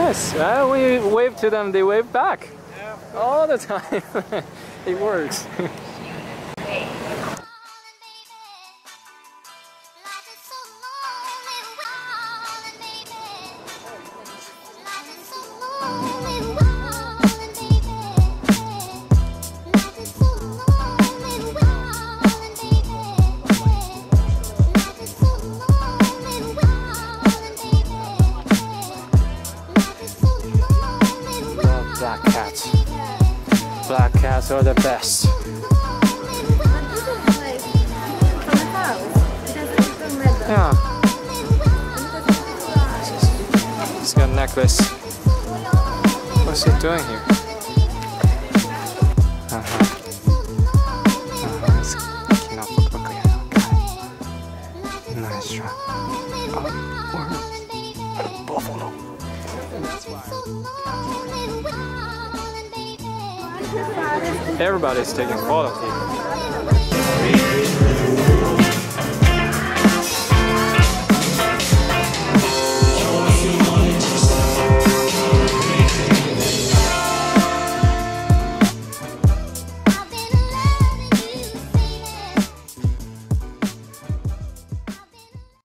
nice. We wave to them, they wave back. All the time. It works. Black cats. Black cats are the best. Yeah. He's got a necklace. What's he doing here? It's nice try. Buffalo. That's why. Everybody's taking photos here.